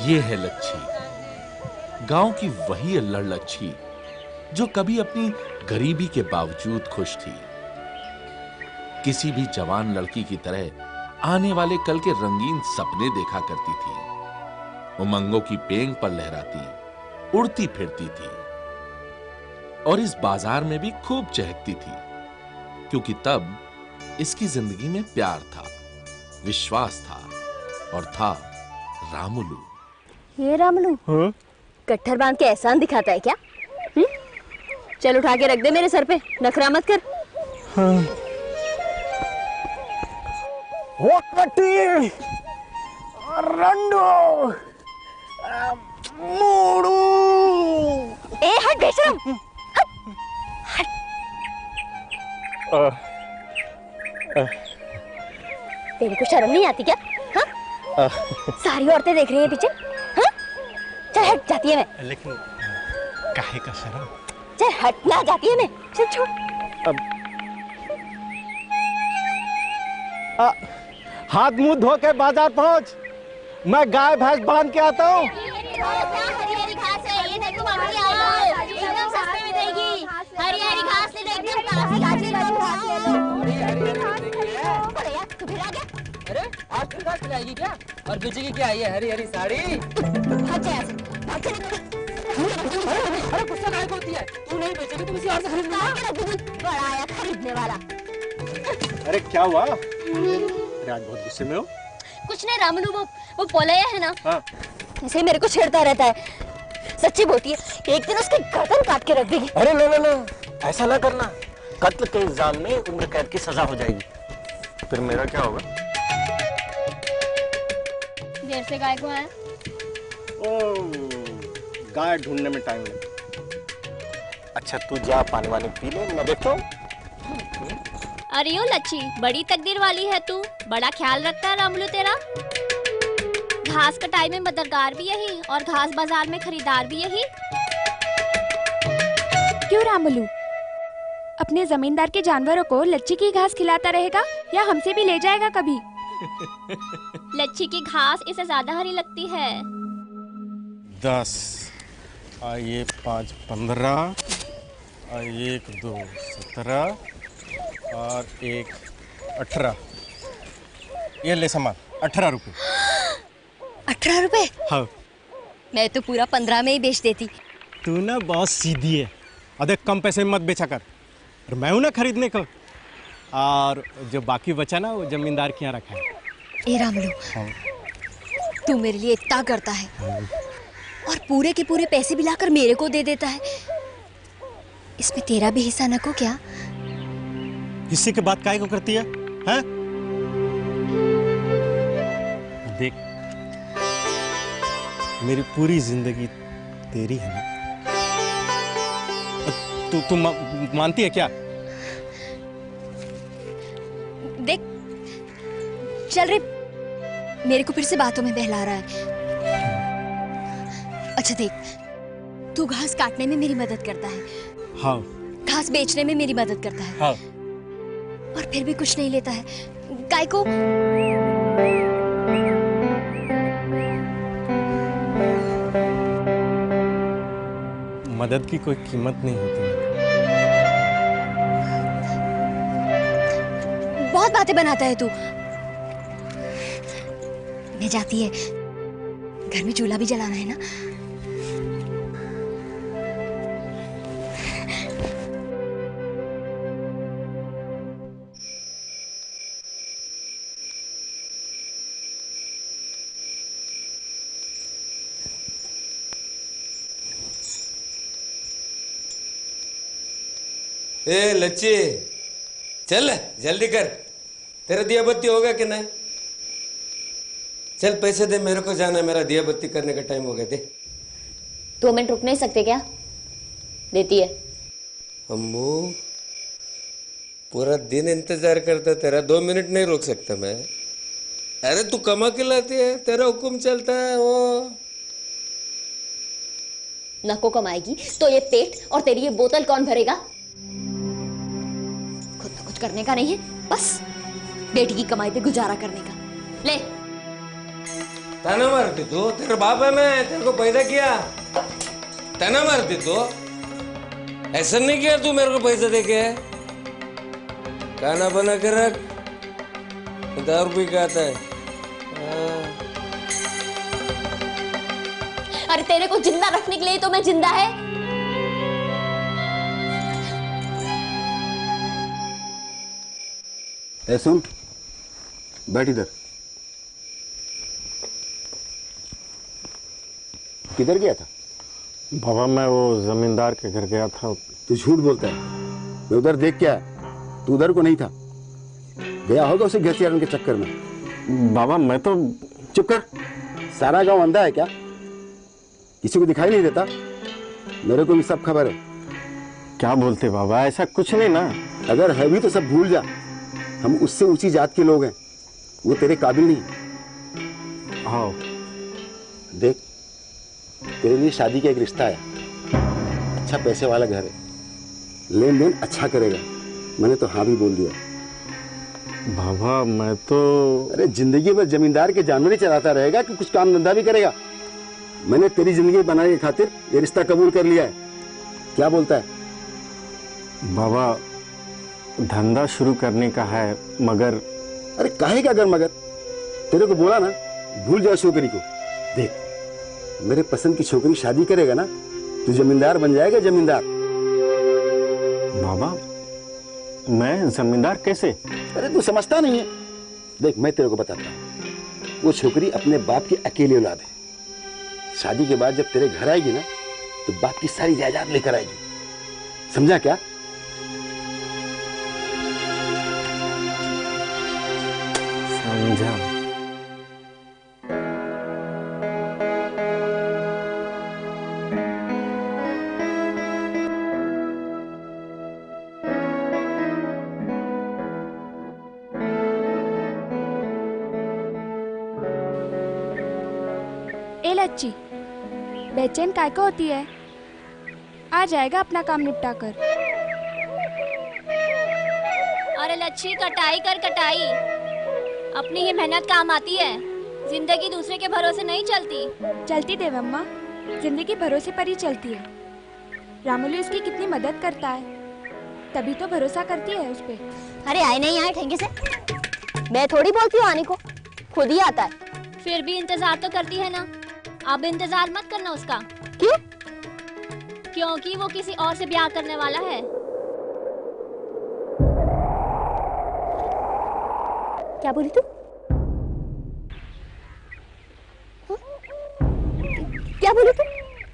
ये है लच्छी, गांव की वही अल्लड़ लच्छी जो कभी अपनी गरीबी के बावजूद खुश थी। किसी भी जवान लड़की की तरह आने वाले कल के रंगीन सपने देखा करती थी। उमंगों की पेंग पर लहराती, उड़ती फिरती थी और इस बाजार में भी खूब चहकती थी, क्योंकि तब इसकी जिंदगी में प्यार था, विश्वास था और था रामुलू। ये रामुलू कट्ठर बांध के एहसान दिखाता है क्या? चल उठा के रख दे मेरे सर पे, नखरा मत कर। वो कटी रंडो मूड़ू। ए हट बेशरम, हट। तेरे को शर्म नहीं आती क्या? हाँ? सारी औरतें देख रही हैं पीछे। हाँ? चल हट, जाती है मैं। लेकिन काहे का शर्म? चल हट ना, जाती है मैं। चल छोड़। हाथ मुंह धो के बाजार पहुंच, मैं गाय भैंस बांध के आता हूँ। हरी-हरी घास है, ये देखो मम्मी आओ, एकदम सस्ते में देगी। हरी-हरी घास ले लो, एकदम ताजी घास ले लो। अरे यार तू फिर आ गया? अरे आज फिर घास खिलाएगी क्या? और बेचेगी क्या ये हरी-हरी साड़ी? भाग जा यहाँ से, भाग जा। अरे गुस्सा काहे को होती है? तू नहीं बेचेगी तो किसी और से खरीद लूंगा। बड़ा आया खरीदने वाला। अरे क्या हुआ? अरे आज बहुत गुस्से में हो? कुछ नहीं रामुलू, वो पोलैया है ना, हाँ। ऐसे ही मेरे को छेड़ता रहता है। सच्ची बोलती है, एक दिन उसकी गर्दन काट के रख देगी। अरे लो, ऐसा ना करना। कत्ल के इल्जाम में उम्र कैद की सजा हो जाएगी। फिर मेरा क्या होगा? देर से गाय को आया। गाय ढूंढने में टाइम लगा। अच्छा तू जा, पानी वानी पी ले, मैं देखता हूँ। अरे यो लच्छी, बड़ी तकदीर वाली है तू, बड़ा ख्याल रखता है रामुलू तेरा। घास कटाई में मददगार भी यही और घास बाजार में खरीदार भी यही। क्यों रामुलू अपने जमींदार के जानवरों को लच्छी की घास खिलाता रहेगा या हमसे भी ले जाएगा कभी? लच्छी की घास इसे ज्यादा हरी लगती है। 10 ये 5 15 1 2 17 और 1 18। ये ले सामान 18 रुपए। 18 रुपए? हाँ। मैं तो पूरा 15 में ही बेच देती। तू ना बहुत सीधी है। अधिक कम पैसे में मत बेचा कर, और मैं हूं ना खरीदने को। और जो बाकी बचा ना वो जमींदार के यहाँ रखा है। ए रामुलू, हाँ। तू मेरे लिए इतना करता है और पूरे के पूरे पैसे भी लाकर मेरे को दे देता है, इसमें तेरा भी हिस्सा न को क्या? हिस्से के बात काहे को करती है? हैं? देख, मेरी पूरी जिंदगी तेरी है ना। तू मानती है क्या? देख चल रे, मेरे को फिर से बातों में बहला रहा है। अच्छा देख, तू घास काटने में मेरी मदद करता है। हाँ। घास बेचने में मेरी मदद करता है। हाँ। और फिर भी कुछ नहीं लेता है। गाय को मदद की कोई कीमत नहीं होती। बहुत बातें बनाता है तू। मैं जाती है, घर में चूल्हा भी जलाना है ना। ए लच्छी, चल जल्दी कर, तेरा दिया बत्ती होगा कि नहीं? चल पैसे दे, मेरे को जाना है, मेरा दिया बत्ती करने का टाइम हो गया। दे। 2 मिनट रुक नहीं सकते क्या? देती है। अम्मू, पूरा दिन इंतजार करता तेरा, 2 मिनट नहीं रोक सकता मैं। अरे तू कमा के लाती है, तेरा हुक्म चलता है वो। नको कमाएगी तो ये पेट और तेरी ये बोतल कौन भरेगा? खुद तो कुछ करने का नहीं है, बस बेटी की कमाई पे गुजारा करने का। ले। ताना मारती तू? तेरा बाप है मैं, तेरे को पैदा किया। ताना मारती तू? ऐसा नहीं किया तू मेरे को पैसा देके। खाना बना के रख, दारू पी के आता है। अरे तेरे को जिंदा रखने के लिए तो मैं जिंदा है। ए सुन, बैठ इधर। किधर गया था? बाबा मैं वो जमींदार के घर गया था। तू झूठ बोलता है। मैं उधर देख के आया, तू उधर को नहीं था। गया होगा उसे घर चरण के चक्कर में। बाबा मैं तो चुप कर। सारा गांव अंधा है क्या? किसी को दिखाई नहीं देता? मेरे को भी सब खबर है। क्या बोलते बाबा, ऐसा कुछ नहीं ना। अगर है भी तो सब भूल जा। हम उससे ऊंची जात के लोग हैं, वो तेरे काबिल नहीं। हाँ देख, तेरे लिए शादी का एक रिश्ता है। अच्छा पैसे वाला घर है, लेन देन अच्छा करेगा। मैंने तो हाँ भी बोल दिया। बाबा मैं तो अरे जिंदगी भर जमींदार के जानवर ही चलाता रहेगा कि कुछ काम धंधा भी करेगा? मैंने तेरी जिंदगी बनाने की खातिर ये रिश्ता कबूल कर लिया है। क्या बोलता है? बाबा धंधा शुरू करने का है, मगर अरे काहे का अगर मगर? तेरे को बोला ना, भूल जाओ छोकरी को। देख, मेरे पसंद की छोकरी शादी करेगा ना, तू जमींदार बन जाएगा, जमींदार। बाबा मैं जमींदार कैसे? अरे तू समझता नहीं है। देख मैं तेरे को बताता हूँ, वो छोकरी अपने बाप की अकेली औलाद है। शादी के बाद जब तेरे घर आएगी ना, तो बाप की सारी जायदाद लेकर आएगी। समझा क्या? समझा। ए लच्ची, बेचैन काय को होती है? आ जाएगा अपना काम निपटा कर। अरे लच्छी कटाई कर कटाई, अपनी ही मेहनत काम आती है। जिंदगी दूसरे के भरोसे नहीं चलती। चलती देवम्मा, जिंदगी भरोसे पर ही चलती है। रामुलू इसकी कितनी मदद करता है, तभी तो भरोसा करती है उस पे। अरे आए नहीं आए ठेंगे से, मैं थोड़ी बोलती हूँ आने को, खुद ही आता है। फिर भी इंतजार तो करती है ना। अब इंतजार मत करना उसका। क्यों? क्योंकि वो किसी और से ब्याह करने वाला है। क्या बोली तू? क्या बोली तू?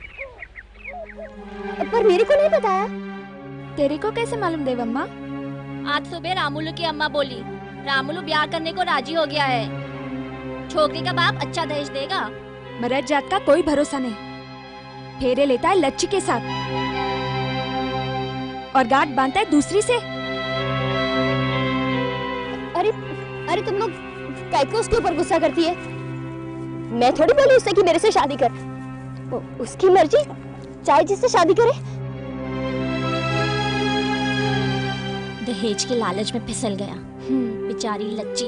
पर मेरे को नहीं बताया। तेरे को कैसे मालूम देवम्मा? आज सुबह रामुलू की अम्मा बोली, रामुलू ब्याह करने को राजी हो गया है। छोकरी का बाप अच्छा दहेज देगा। मरद जात का कोई भरोसा नहीं, फेरे लेता है लच्ची के साथ और गांठ बांधता है दूसरी से। अरे अरे तुम लोग काय को उसके ऊपर गुस्सा करती है? मैं थोड़ी बोली उससे कि मेरे से शादी कर। उसकी मर्जी, चाहे जिससे शादी करे। दहेज के लालच में फिसल गया बेचारी लच्ची।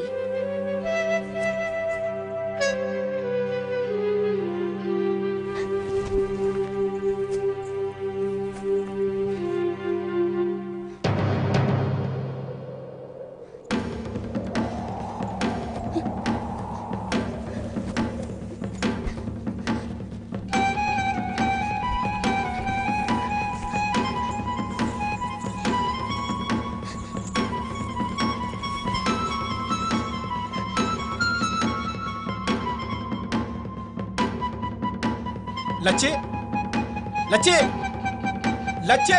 लच्चे, लच्चे, लच्चे,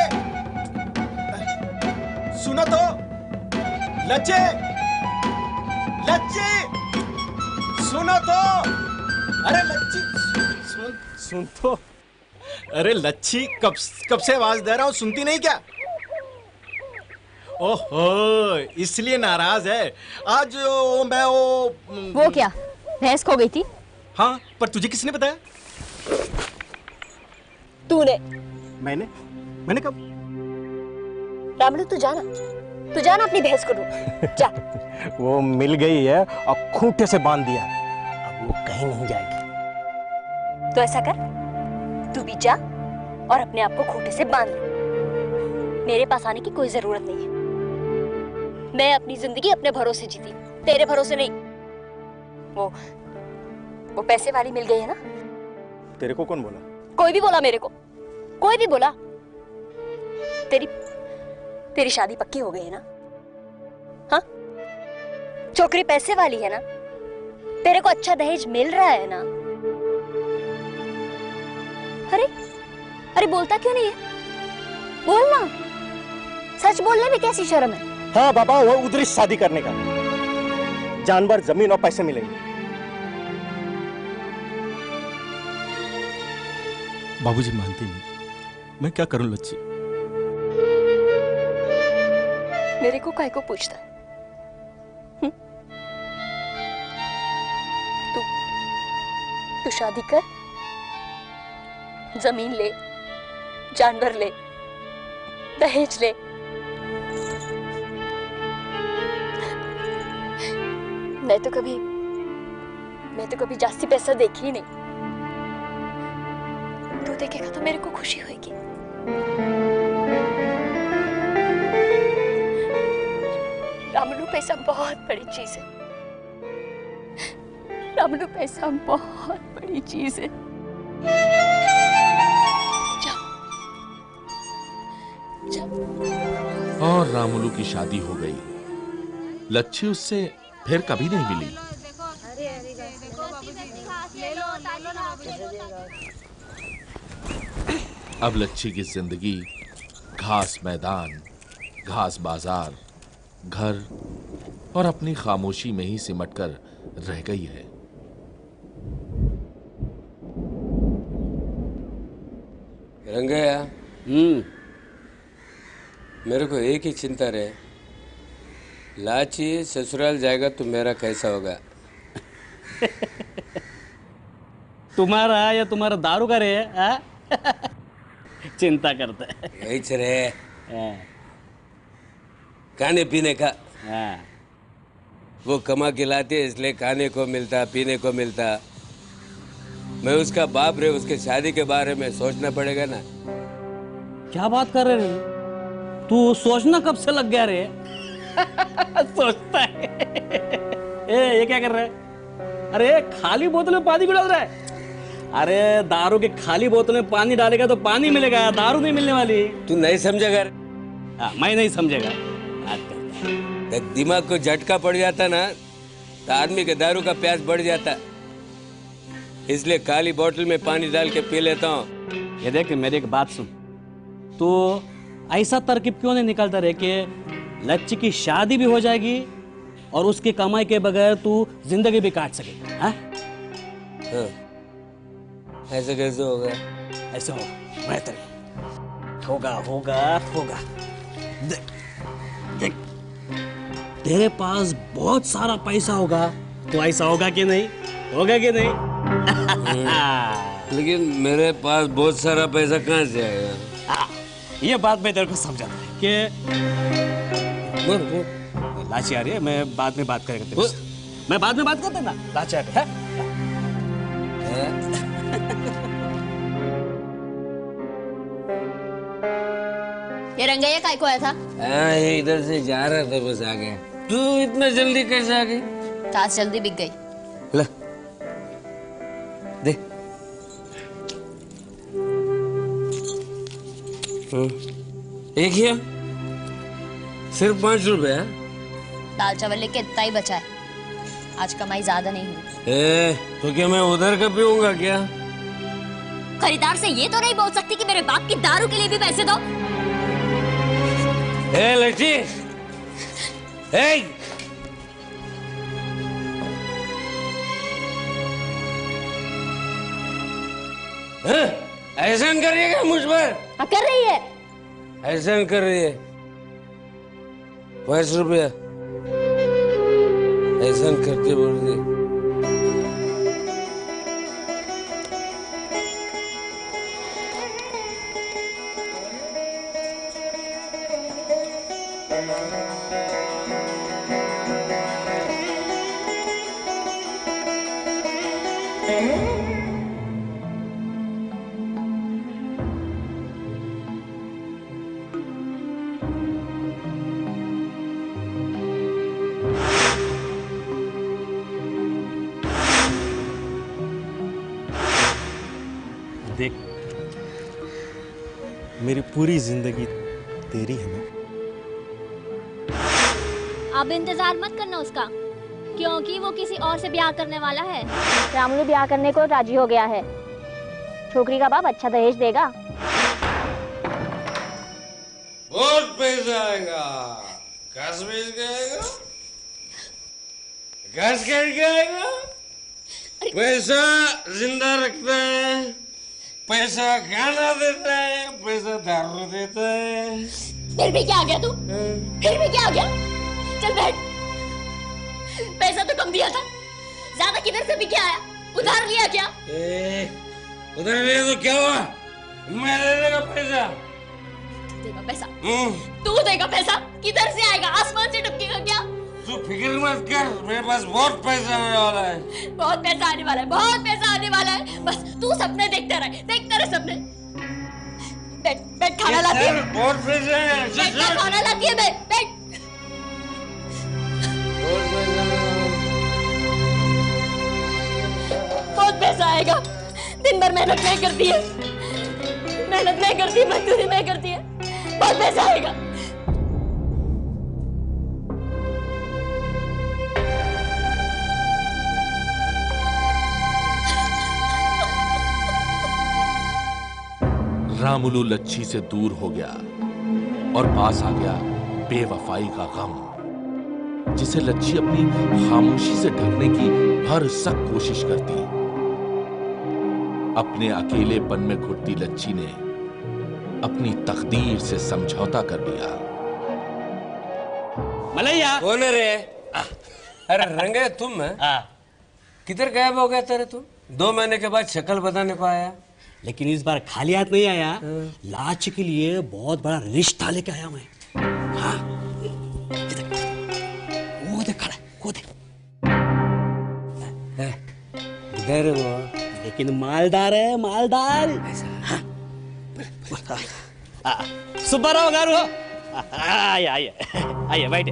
सुनो तो, लच्चे, लच्चे, सुनो तो। अरे लच्ची, सुन तो। अरे लच्छी, कब से आवाज दे रहा हूँ, सुनती नहीं क्या? ओहो, इसलिए नाराज है आज। वो क्या, भैंस खो गई थी? हाँ, पर तुझे किसने बताया? तूने। मैंने कब? रामुलू तू जाना अपनी भैंस को ढूंढ जा। वो मिल गई है और खूंटे से बांध दिया, अब वो कहीं नहीं जाएगी। तो ऐसा कर, तू भी जा और अपने आप को खूंटे से बांध ले। मेरे पास आने की कोई जरूरत नहीं है। मैं अपनी जिंदगी अपने भरोसे जीती, तेरे भरोसे नहीं। वो पैसे वाली मिल गई है ना। तेरे को कौन बोला? कोई भी बोला मेरे को, कोई भी बोला। तेरी शादी पक्की हो गई है ना? हाँ, छोकरी पैसे वाली है ना? तेरे को अच्छा दहेज मिल रहा है ना? अरे बोलता क्यों नहीं है? बोलना, सच बोलने में कैसी शर्म है? हाँ बाबा, वो उधरी शादी करने का, जानवर, जमीन और पैसे मिलेंगे। बाबूजी मानती नहीं, मैं क्या करूं लच्छी? मेरे को काहे को पूछता है? तू शादी कर, जमीन ले, जानवर ले, दहेज ले। मैं तो कभी जास्ती पैसा देखी ही नहीं। तू देखेगा तो मेरे को खुशी होगी। रामलू, पैसा बहुत बड़ी चीज है। रामलू, पैसा बहुत बड़ी चीज है। और रामुलू की शादी हो गई। लच्छी उससे फिर कभी नहीं मिली। अब लच्छी की जिंदगी घास मैदान, घास बाजार, घर और अपनी खामोशी में ही सिमटकर रह गई है। रंगया, मेरे को एक ही चिंता रहे, लाची ससुराल जाएगा तो मेरा कैसा होगा? तुम्हारा या तुम्हारा दारू का रे? चिंता करता है। यही रे, खाने पीने का। वो कमा के लाते इसलिए खाने को मिलता, पीने को मिलता। मैं उसका बाप रे, उसके शादी के बारे में सोचना पड़ेगा ना। क्या बात कर रहे रे? तू सोचना कब से लग गया रे? सोचता है। ये क्या कर रहा है? अरे खाली बोतल में पानी क्यों डाल रहा है? अरे दारू के खाली बोतल में पानी डालेगा तो पानी मिलेगा, दारू नहीं मिलने वाली। तू नहीं समझेगा? मैं नहीं समझेगा। दिमाग को झटका पड़ जाता ना तो आदमी के दारू का प्यास बढ़ जाता, इसलिए खाली बोतल में पानी डाल के पी लेता हूँ। ये देख, मेरी एक बात सुन, तो ऐसा तरकीब क्यों नहीं निकालता रहे कि लच्छी की शादी भी हो जाएगी और उसकी कमाई के बगैर तू जिंदगी भी काट सके? हाँ? ऐसे कैसे होगा? ऐसे होगा, बेहतर होगा। होगा। देख, तेरे पास बहुत सारा पैसा होगा तो ऐसा होगा कि नहीं? होगा कि नहीं? लेकिन मेरे पास बहुत सारा पैसा कहाँ से आएगा? ये बात मैं तेरे को समझाता हूँ कि लाची आ रही है, मैं बाद में बात करेगा तेरे से। मैं बाद में बात करता ना, लाची आ रही है। ये रंगैया काय को आया था? ये इधर से जा रहा था, बस आ गया। तू इतना जल्दी कैसे आ गई? ताश जल्दी बिक गई। ला, दे। एक ही है? सिर्फ 5 रुपए? दाल चावल लेके इतना ही बचा है, आज कमाई ज्यादा नहीं हुई। तो क्या मैं उधर का पीऊंगा क्या? खरीदार से ये तो नहीं बोल सकती कि मेरे बाप की दारू के लिए भी पैसे दो। लड़की, ऐसा कर रही है क्या मुझ पर? हाँ, कर रही है। ऐसा कर रही है। 5 रुपया ऐसा करके बोल दी। देख, मेरी पूरी जिंदगी तेरी है ना। अब इंतजार मत करना उसका, क्योंकि वो किसी और से ब्याह करने वाला है। रामुलू ब्याह करने को राजी हो गया है। छोकरी का बाप अच्छा दहेज देगा। बहुत पैसा आएगा। घास बेच के आएगा, घास काट के आएगा। पैसा जिंदा रखता है, पैसा खाना देता है, पैसा दारू देता है। फिर भी क्या आ गया तू? फिर भी क्या आ गया? चल बैठ। पैसा तो कम दिया था, ज्यादा किधर से भी क्या आया? उधार लिया क्या? उधार लिया तो क्या हुआ? मैं दे देगा पैसा। तू देगा पैसा? तू देगा पैसा? किधर से आएगा? आसमान से टपकेगा क्या? तू फिक्र मत कर, मेरे पास बहुत पैसा आने वाला है। बहुत पैसा आने वाला है, बहुत पैसा आने वाला है। बस तू सपने देखते रहे सपने। बैठ बैठ, खाना लाती है। बहुत पैसा है। बैठ, खाना लाती है। बैठ बैठ। बहुत पैसा आएगा। दिन भर मेहनत नहीं करती है, मजदूरी नहीं करती है। बहुत पैसा आएगा। रामुलू लच्छी से दूर हो गया और पास आ गया बेवफाई का गम, जिसे लच्छी अपनी खामोशी से ढकने की भरसक कोशिश करती। अपने अकेलेपन में घुटती लच्छी ने अपनी तकदीर से समझौता कर लिया। मलैया कौन है रे? अरे रंगे, तुम है? किधर गायब हो गया तेरे? तुम 2 महीने के बाद शक्ल बताने को आया, लेकिन इस बार खाली हाथ नहीं आया। लाच के लिए बहुत बड़ा रिश्ता लेके आया मैं। हाँ, वो देख खड़ा है, वो देख। इधर वो, लेकिन मालदार है, मालदार। हाँ। सुब्बाराव गारू, आइए आइए आइए, बैठे।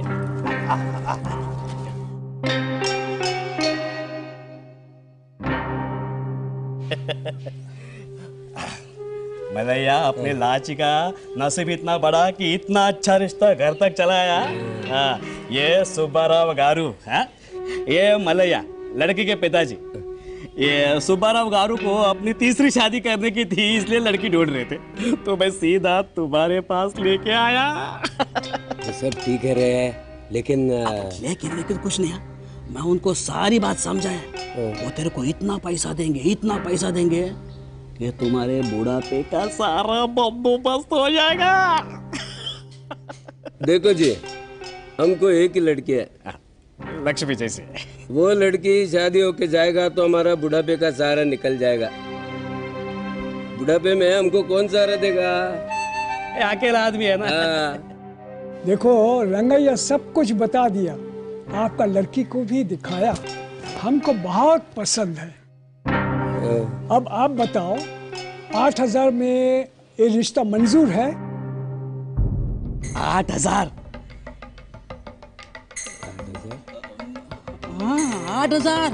मलैया, अपने लाची का नसीब इतना बड़ा कि इतना अच्छा रिश्ता घर तक चला आया। हाँ, ये सुब्बाराव गारू है, ये मलैया लड़की के पिताजी। ये सुब्बाराव गारू को अपनी तीसरी शादी करने की थी, इसलिए लड़की ढूंढ रहे थे, तो मैं सीधा तुम्हारे पास लेके आया। तो सब ठीक है रे, लेकिन लेकिन कुछ नहीं है। मैं उनको सारी बात समझाया। वो तेरे को इतना पैसा देंगे कि तुम्हारे बुढ़ापे का सारा बंदोबस्त हो जाएगा। देखो जी, हमको एक ही लड़की है, लक्ष्मी जैसे। वो लड़की शादी होके जाएगा तो हमारा बुढ़ापे का सहारा निकल जाएगा। बुढ़ापे में हमको कौन सहारा देगा? अकेला आदमी है ना। देखो रंगैया सब कुछ बता दिया, आपका लड़की को भी दिखाया, हमको बहुत पसंद है। अब आप बताओ, 8,000 में ये रिश्ता मंजूर है? 8,000? हाँ, 8,000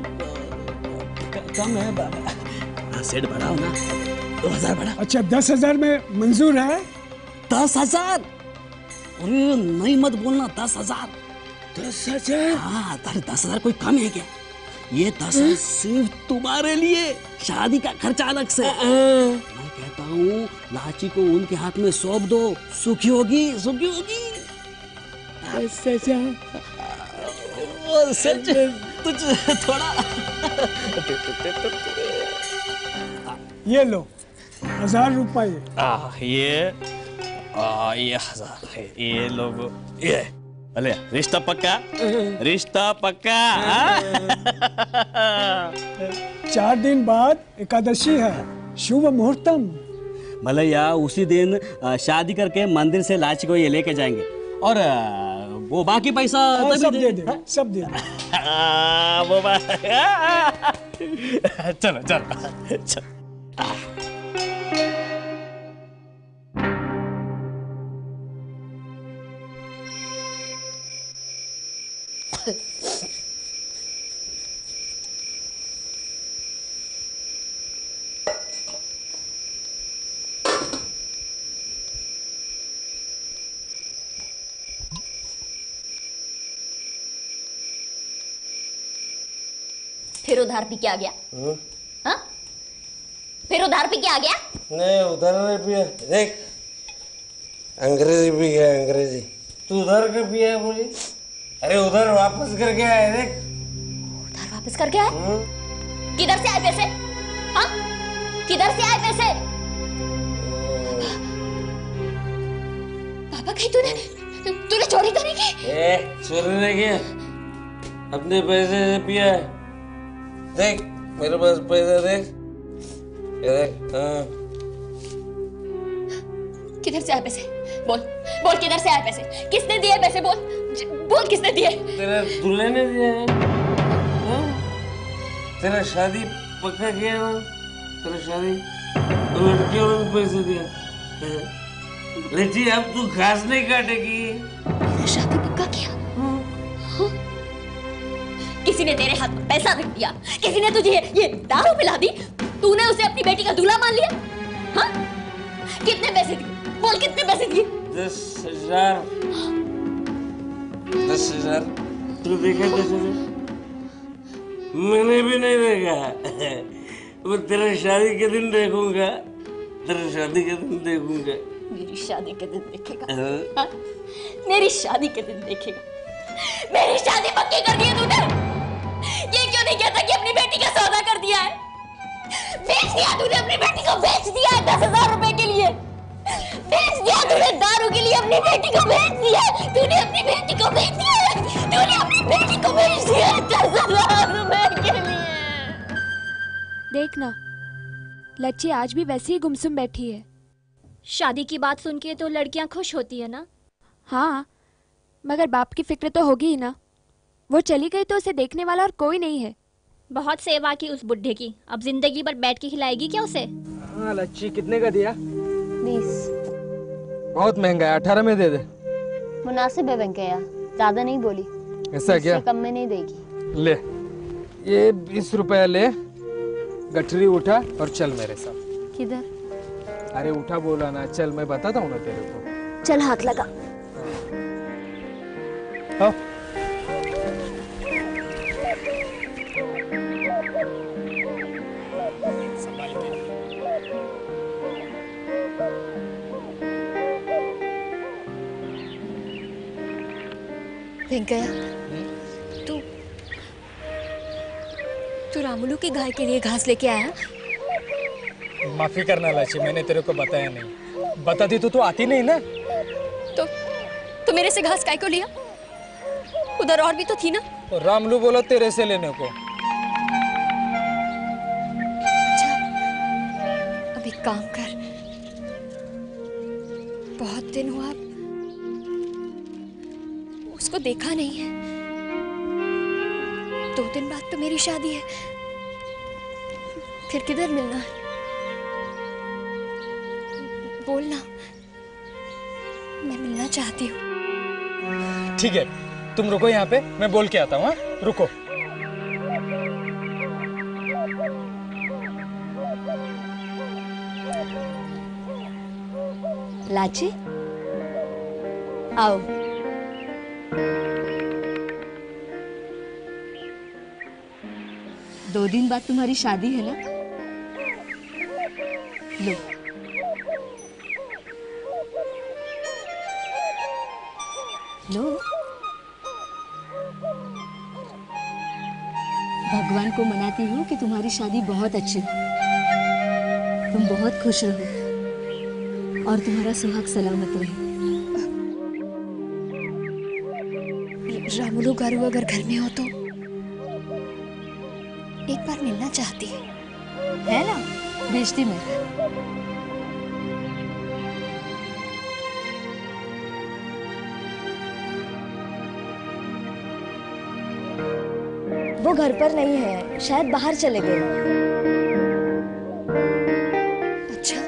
कम है। सेट बढ़ाओ ना, 2,000 बढ़ा। अच्छा, 10,000 में मंजूर है? 10,000? अरे नहीं मत बोलना, 10,000। 10,000? हाँ, 10,000 कोई कम है क्या? ये 10,000 सिर्फ तुम्हारे लिए, शादी का खर्चा अलग से। मैं कहता हूँ लाची को उनके हाथ में सौंप दो, सुखी होगी। सच तुझ थोड़ा। ये लो 1,000 रुपये। ये 1,000 है। ये लोगो, ये अले रिश्ता पक्का। 4 दिन बाद एकादशी है, शुभ मुहूर्तम। मलैया, उसी दिन शादी करके मंदिर से लाची को ये लेके जाएंगे, और वो बाकी पैसा सब दे दे, सब दे दे। चलो। फिर उधार पी के आ गया? हाँ? फिर उधार पी के आ गया? नहीं उधार नहीं पिया। देख अंग्रेजी पी गया, अंग्रेजी। तू उधार कर पिया है बोली? अरे उधार वापस करके आए। देख उधार वापस करके आए? किधर से आए पैसे? हाँ? किधर से आए पैसे? पापा कहीं तूने चोरी तो नहीं की? चोरी नहीं किया, अपने पैसे से पिया है। देख मेरे पास पैसा, देख ये देख। हाँ किधर से आए पैसे? बोल किधर से आए पैसे? किसने दिए पैसे? बोल किसने दिए? तेरा दूल्हे ने दिया है। तेरा शादी पक्का किया ना, तेरा शादी लड़की वालों ने पैसे दिया। लच्ची अब तू घास नहीं काटेगी। मेरा शादी पक्का किया? हाँ? किसी ने तेरे हाथ में पैसा रख दिया, किसी ने तुझे ये दारू पिला दी, तूने उसे अपनी बेटी का दूल्हा मान लिया? हाँ? कितने पैसे दिए? बोल कितने पैसे दिए? 10,000। 10,000 तू देखा 10,000? मैंने भी नहीं देखा। मैं तेरा शादी के दिन देखूंगा, तेरा शादी के दिन देखूंगा। मेरी शादी के दिन देखेगा? हाँ? मेरी शादी के दिन देखेगा? मेरी शादी पक्की कर दी है तूने? ये क्यों नहीं कहता कि अपनी बेटी का सौदा कर दिया है? बेच दिया तूने, अपनी बेटी को बेच दिया है 10,000 रुपए के लिए। बेच दिया तूने, दारू के लिए अपनी बेटी को बेच दिया। तूने अपनी बेटी को बेच दिया, तूने अपनी बेटी को बेच दिया 10,000 रुपए के लिए। देखना लच्ची आज भी वैसे ही गुमसुम बैठी है। शादी की बात सुन के तो लड़कियां खुश होती है ना? हाँ मगर बाप की फिक्र तो होगी ही ना। वो चली गई तो उसे देखने वाला और कोई नहीं है। बहुत सेवा की उस बुढ़े की, अब जिंदगी भर बैठ के खिलाएगी क्या उसे? हाँ लच्छी कितने का दिया? 20। बहुत महंगा है, 18 में दे दे। मुनासिब है वेंकैया, ज्यादा नहीं बोली। ऐसा क्या? कम में नहीं देगी। ले ये 20 रुपया ले, गठरी उठा और चल मेरे साथ। किधर? अरे उठा बोला ना, चल मैं बताता हूँ ना तेरे को। चल हाथ लगा। हाँ। वेंकैया तू रामुलू की गाय के लिए घास लेके आया? माफी करना लाची, मैंने तेरे को बताया नहीं। बताती तो तू आती नहीं ना। तो मेरे से घास काय को लिया? उधर और भी तो थी ना। तो रामलू बोला तेरे से लेने को। अच्छा अब एक काम कर, बहुत दिन हुआ उसको देखा नहीं है। 2 दिन बाद तो मेरी शादी है, फिर किधर मिलना है? बोलना, मैं मिलना चाहती हूँ। ठीक है तुम रुको यहाँ पे, मैं बोल के आता हूँ। रुको। लाची आओ। दो दिन बाद तुम्हारी शादी है ना? लो लो, भगवान को मनाती हूँ कि तुम्हारी शादी बहुत अच्छी हो, तुम बहुत खुश रहो और तुम्हारा सुहाग सलामत रहे। रामुलू गारू अगर घर में हो तो एक बार मिलना चाहती है ना? भेजती मैं। वो घर पर नहीं है, शायद बाहर चले गए। अच्छा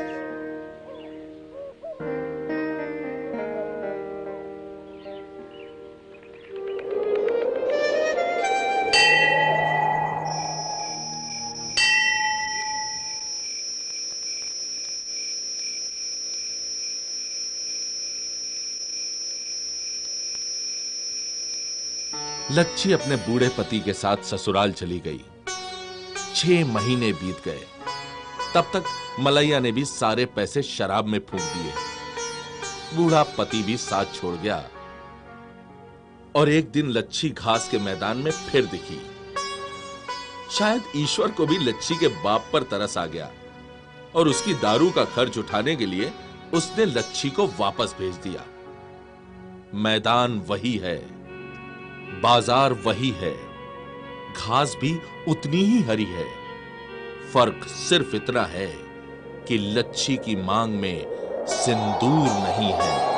लच्छी अपने बूढ़े पति के साथ ससुराल चली गई 6 महीने बीत गए। तब तक मलैया ने भी सारे पैसे शराब में फूंक दिए। बूढ़ा पति भी साथ छोड़ गया और एक दिन लच्छी घास के मैदान में फिर दिखी। शायद ईश्वर को भी लच्छी के बाप पर तरस आ गया और उसकी दारू का खर्च उठाने के लिए उसने लच्छी को वापस भेज दिया। मैदान वही है, बाजार वही है, घास भी उतनी ही हरी है। फर्क सिर्फ इतना है कि लच्छी की मांग में सिंदूर नहीं है।